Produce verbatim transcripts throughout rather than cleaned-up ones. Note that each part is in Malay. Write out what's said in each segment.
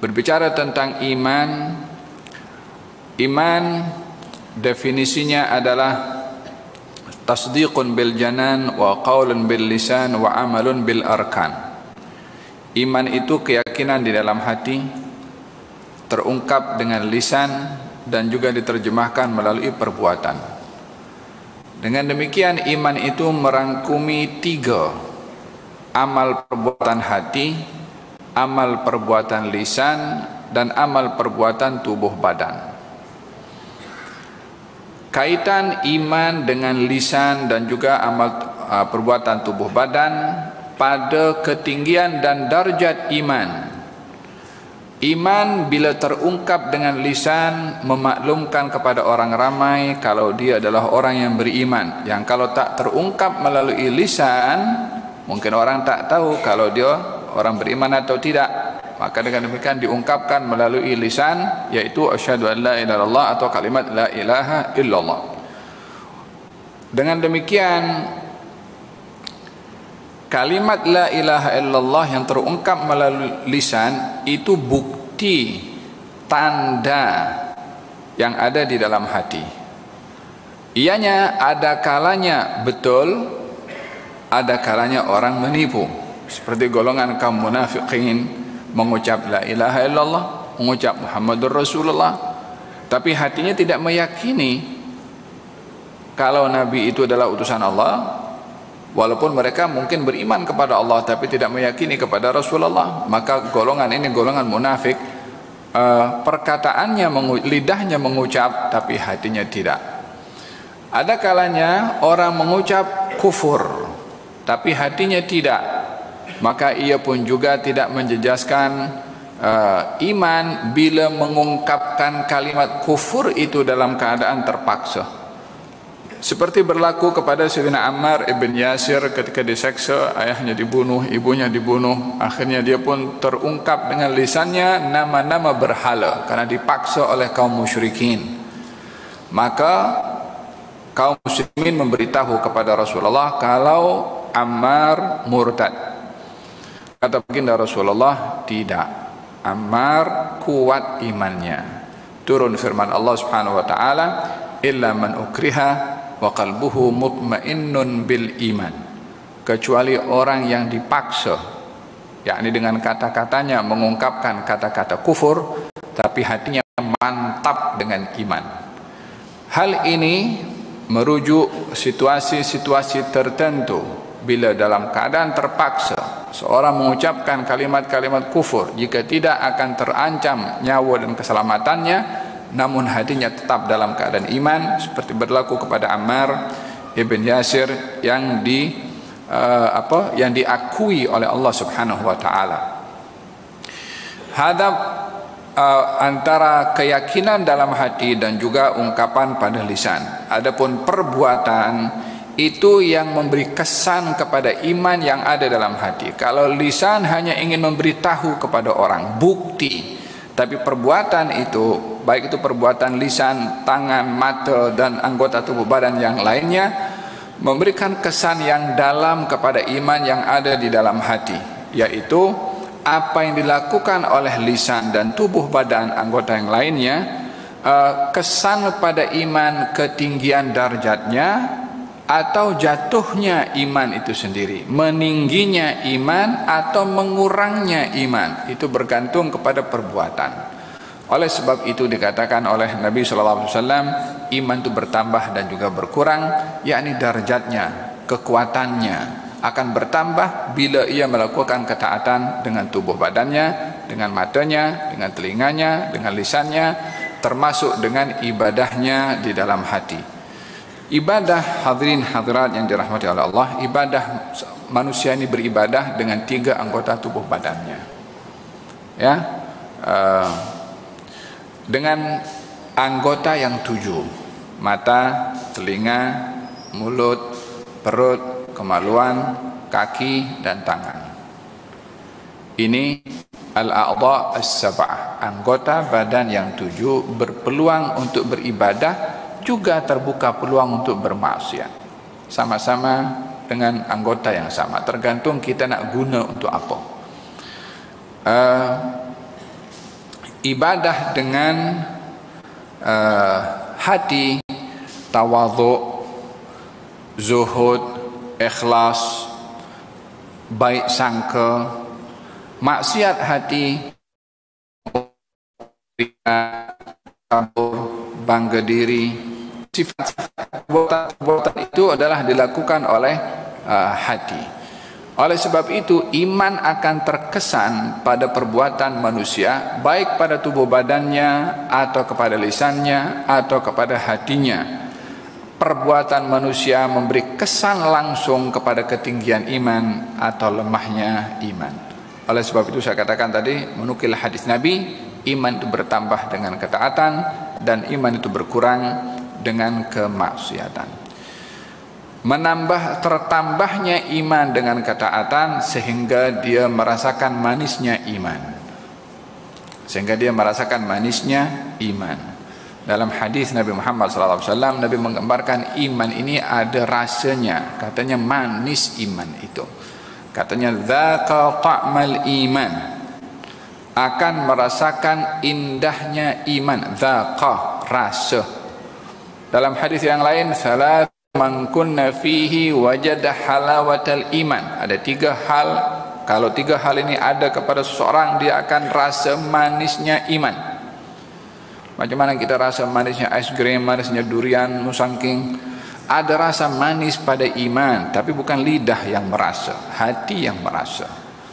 Berbicara tentang iman, iman definisinya adalah tasdiqun bil janan wa qaulun bil lisan wa amalun bil arkan. Iman itu keyakinan di dalam hati, terungkap dengan lisan dan juga diterjemahkan melalui perbuatan. Dengan demikian iman itu merangkumi tiga: amal perbuatan hati, amal perbuatan lisan, dan amal perbuatan tubuh badan. Kaitan iman dengan lisan dan juga amal uh, perbuatan tubuh badan pada ketinggian dan darjat iman. Iman bila terungkap dengan lisan memaklumkan kepada orang ramai kalau dia adalah orang yang beriman. Yang kalau tak terungkap melalui lisan, mungkin orang tak tahu kalau dia orang beriman atau tidak. Maka dengan demikian diungkapkan melalui lisan, yaitu asyhadu an la ilaha illallah atau kalimat la ilaha illallah. Dengan demikian kalimat la ilaha illallah yang terungkap melalui lisan itu bukti tanda yang ada di dalam hati. Ianya ada kalanya betul, ada kalanya orang menipu. Seperti golongan kaum munafikin mengucap la ilaha illallah, mengucap Muhammadur Rasulullah, tapi hatinya tidak meyakini kalau Nabi itu adalah utusan Allah. Walaupun mereka mungkin beriman kepada Allah tapi tidak meyakini kepada Rasulullah, maka golongan ini golongan munafik. uh, Perkataannya, mengu lidahnya mengucap tapi hatinya tidak. Ada kalanya orang mengucap kufur tapi hatinya tidak, maka ia pun juga tidak menjejaskan uh, iman bila mengungkapkan kalimat kufur itu dalam keadaan terpaksa. Seperti berlaku kepada Sayyidina Ammar ibn Yasir ketika diseksa, ayahnya dibunuh, ibunya dibunuh. Akhirnya dia pun terungkap dengan lisannya nama-nama berhala karena dipaksa oleh kaum musyrikin. Maka kaum muslimin memberitahu kepada Rasulullah kalau Ammar murtad. Kata baginda Rasulullah, tidak, Ammar kuat imannya. Turun firman Allah Subhanahu wa taala, illa man ukriha wa qalbuhu mutmainnun bil iman. Kecuali orang yang dipaksa, yakni dengan kata-katanya mengungkapkan kata-kata kufur tapi hatinya mantap dengan iman. Hal ini merujuk situasi-situasi tertentu bila dalam keadaan terpaksa seorang mengucapkan kalimat-kalimat kufur, jika tidak akan terancam nyawa dan keselamatannya, namun hatinya tetap dalam keadaan iman, seperti berlaku kepada Ammar ibn Yasir yang di uh, apa yang diakui oleh Allah Subhanahu wa taala. Hadap uh, antara keyakinan dalam hati dan juga ungkapan pada lisan. Adapun perbuatan itu yang memberi kesan kepada iman yang ada dalam hati. Kalau lisan hanya ingin memberitahu kepada orang bukti, tapi perbuatan itu, baik itu perbuatan lisan, tangan, mata dan anggota tubuh badan yang lainnya, memberikan kesan yang dalam kepada iman yang ada di dalam hati, yaitu apa yang dilakukan oleh lisan dan tubuh badan anggota yang lainnya, kesan pada iman ketinggian darjatnya atau jatuhnya iman itu sendiri, meningginya iman atau mengurangnya iman, itu bergantung kepada perbuatan. Oleh sebab itu dikatakan oleh Nabi shallallahu alaihi wasallam, iman itu bertambah dan juga berkurang, yakni darjatnya, kekuatannya akan bertambah bila ia melakukan ketaatan dengan tubuh badannya, dengan matanya, dengan telinganya, dengan lisannya, termasuk dengan ibadahnya di dalam hati. Ibadah, hadirin hadirat yang dirahmati oleh Allah, ibadah manusia ini beribadah dengan tiga anggota tubuh badannya, ya, uh, dengan anggota yang tujuh: mata, telinga, mulut, perut, kemaluan, kaki dan tangan. Ini al-a'dha as-sab'ah, anggota badan yang tujuh berpeluang untuk beribadah, juga terbuka peluang untuk bermaksiat, sama-sama dengan anggota yang sama, tergantung kita nak guna untuk apa. Uh, ibadah dengan uh, hati, tawadhu, zuhud, ikhlas, baik sangka, maksiat hati, bangga diri, sifat-sifat perbuatan itu adalah dilakukan oleh uh, hati. Oleh sebab itu, iman akan terkesan pada perbuatan manusia, baik pada tubuh badannya, atau kepada lisannya, atau kepada hatinya. Perbuatan manusia memberi kesan langsung kepada ketinggian iman atau lemahnya iman. Oleh sebab itu saya katakan tadi, menukil hadis Nabi, iman itu bertambah dengan ketaatan, dan iman itu berkurang dengan kemaksiatan. Menambah tertambahnya iman dengan ketaatan sehingga dia merasakan manisnya iman. Sehingga dia merasakan manisnya iman. Dalam hadis Nabi Muhammad sallallahu alaihi wasallam, Nabi menggambarkan iman ini ada rasanya. Katanya manis iman itu. Katanya dzaqa ta'mal iman. Akan merasakan indahnya iman. Dzaqa, rasa. Dalam hadis yang lain, salat man kunna fihi wajada halawatal iman. Ada tiga hal, kalau tiga hal ini ada kepada seseorang, dia akan rasa manisnya iman. Macam mana kita rasa manisnya es krim, manisnya durian, musangking. Ada rasa manis pada iman, tapi bukan lidah yang merasa, hati yang merasa.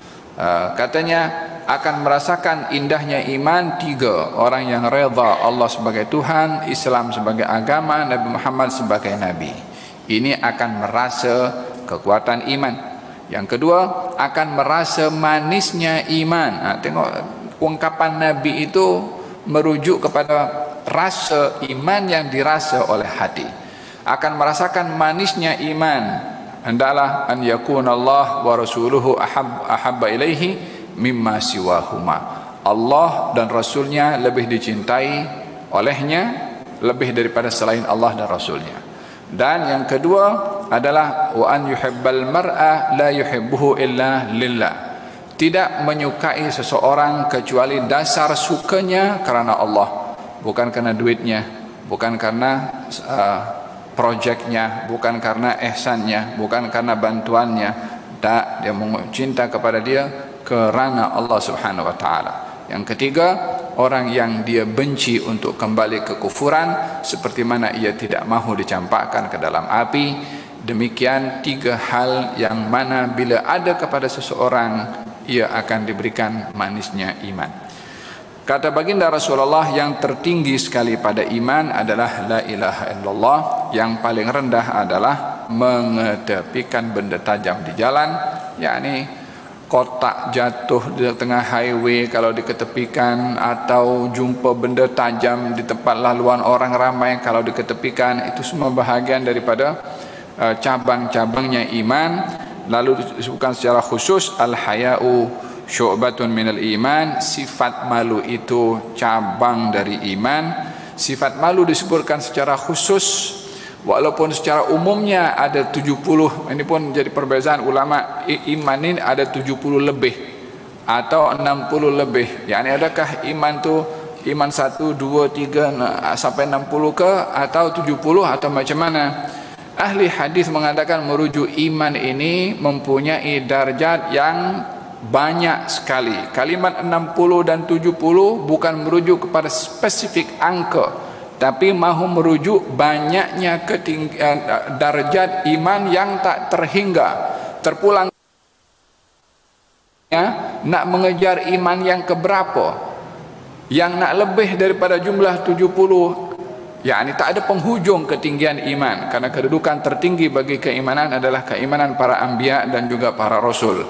uh, Katanya akan merasakan indahnya iman tiga orang yang redha Allah sebagai Tuhan, Islam sebagai agama, Nabi Muhammad sebagai Nabi. Ini akan merasa kekuatan iman. Yang kedua, akan merasa manisnya iman. Nah, tengok ungkapan Nabi itu merujuk kepada rasa iman yang dirasa oleh hati. Akan merasakan manisnya iman. Hendaklah an yakuna Allah wa rasuluhu ahab ahabba ilaihi mimma siwahuma. Allah dan Rasulnya lebih dicintai olehnya lebih daripada selain Allah dan Rasulnya. Dan yang kedua adalah wa an yuhibbal mar'a la yuhibbuhu illa lillah. Tidak menyukai seseorang kecuali dasar sukanya karena Allah, bukan karena duitnya, bukan karena uh, projeknya, bukan karena ihsannya, bukan karena bantuannya. Tak, dia cinta kepada dia kerana Allah Subhanahu wa taala. Yang ketiga, orang yang dia benci untuk kembali ke kufuran, seperti mana ia tidak mahu dicampakkan ke dalam api. Demikian tiga hal yang mana bila ada kepada seseorang, ia akan diberikan manisnya iman. Kata baginda Rasulullah, yang tertinggi sekali pada iman adalah la ilaha illallah. Yang paling rendah adalah mengetepikan benda tajam di jalan, yakni kotak jatuh di tengah highway kalau diketepikan, atau jumpa benda tajam di tempat laluan orang ramai kalau diketepikan. Itu semua bahagian daripada uh, cabang-cabangnya iman. Lalu disebutkan secara khusus al-haya'u syu'batun minal iman. Sifat malu itu cabang dari iman. Sifat malu disebutkan secara khusus, walaupun secara umumnya ada tujuh puluh. Ini pun jadi perbezaan ulama. Iman ini ada tujuh puluh lebih atau enam puluh lebih. Yani adakah iman tu iman satu, dua, tiga sampai enam puluh ke, atau tujuh puluh, atau macam mana? Ahli hadis mengatakan merujuk iman ini mempunyai darjat yang banyak sekali. Kalimat enam puluh dan tujuh puluh bukan merujuk kepada spesifik angka, tapi mahu merujuk banyaknya ketinggian darjat iman yang tak terhingga. Terpulang ya, nak mengejar iman yang keberapa, yang nak lebih daripada jumlah tujuh puluh, yakni tak ada penghujung ketinggian iman. Karena kedudukan tertinggi bagi keimanan adalah keimanan para anbiya dan juga para rasul.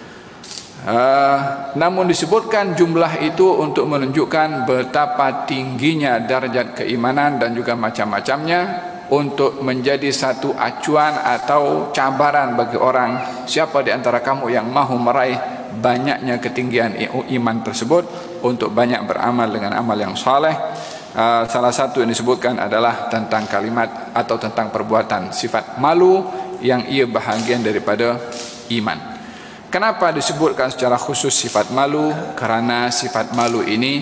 Uh, namun disebutkan jumlah itu untuk menunjukkan betapa tingginya darjat keimanan dan juga macam-macamnya, untuk menjadi satu acuan atau cabaran bagi orang, siapa di antara kamu yang mahu meraih banyaknya ketinggian iman tersebut, untuk banyak beramal dengan amal yang saleh. Uh, salah satu yang disebutkan adalah tentang kalimat atau tentang perbuatan sifat malu yang ia bahagian daripada iman. Kenapa disebutkan secara khusus sifat malu? Karena sifat malu ini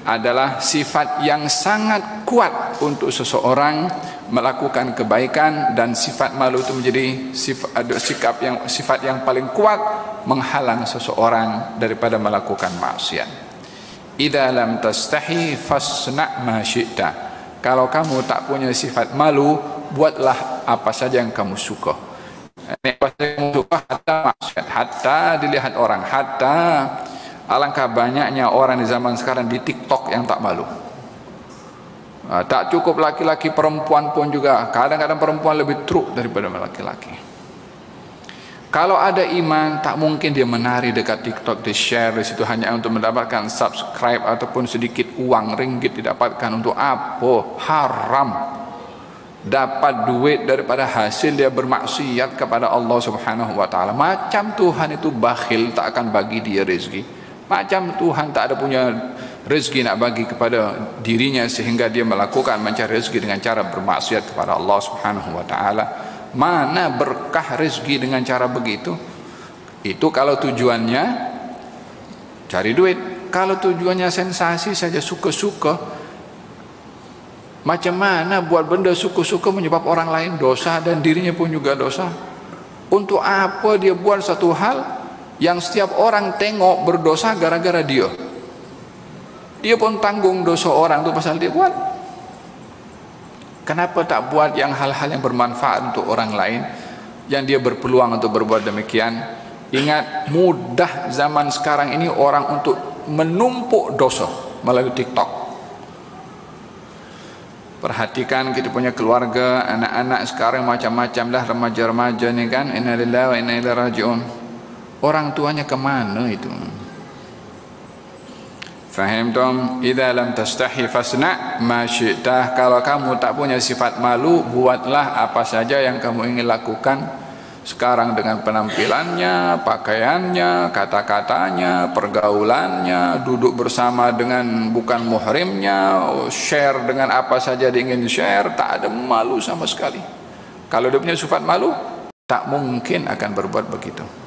adalah sifat yang sangat kuat untuk seseorang melakukan kebaikan, dan sifat malu itu menjadi sifat, ada sikap yang sifat yang paling kuat menghalang seseorang daripada melakukan maksiat. Idza lam tastahi fasna' ma syi'ta. Kalau kamu tak punya sifat malu, buatlah apa saja yang kamu suka. Ini apa saja yang kamu suka, hatta maksiat, hatta dilihat orang, hatta alangkah banyaknya orang di zaman sekarang di TikTok yang tak malu. Uh, tak cukup laki-laki, perempuan pun juga. Kadang-kadang perempuan lebih truk daripada laki-laki. Kalau ada iman, tak mungkin dia menari dekat TikTok, dia share di situ hanya untuk mendapatkan subscribe ataupun sedikit uang ringgit didapatkan. Untuk apa? Haram. Dapat duit daripada hasil dia bermaksiat kepada Allah Subhanahu wa taala. Macam Tuhan itu bakhil, tak akan bagi dia rezeki. Macam Tuhan tak ada punya rezeki nak bagi kepada dirinya sehingga dia melakukan mencari rezeki dengan cara bermaksiat kepada Allah Subhanahu wa taala. Mana berkah rezeki dengan cara begitu? Itu kalau tujuannya cari duit. Kalau tujuannya sensasi saja, suka-suka, macam mana buat benda suka-suka menyebab orang lain dosa dan dirinya pun juga dosa? Untuk apa dia buat satu hal yang setiap orang tengok berdosa gara-gara dia? Dia pun tanggung dosa orang itu pasal dia buat. Kenapa tak buat yang hal-hal yang bermanfaat untuk orang lain, yang dia berpeluang untuk berbuat demikian? Ingat, mudah zaman sekarang ini orang untuk menumpuk dosa melalui TikTok. Perhatikan kita punya keluarga, anak-anak sekarang macam-macam dah, remaja-remaja ni kan, inna lillahi wa inna ilaihi raji'un. Orang tuanya kemana itu? Faham tom? Idza lam tastahi fasna' ma syi'ta. Kalau kamu tak punya sifat malu, buatlah apa saja yang kamu ingin lakukan sekarang dengan penampilannya, pakaiannya, kata-katanya, pergaulannya, duduk bersama dengan bukan muhrimnya, share dengan apa saja dia ingin share, tak ada malu sama sekali. Kalau dia punya sifat malu, tak mungkin akan berbuat begitu.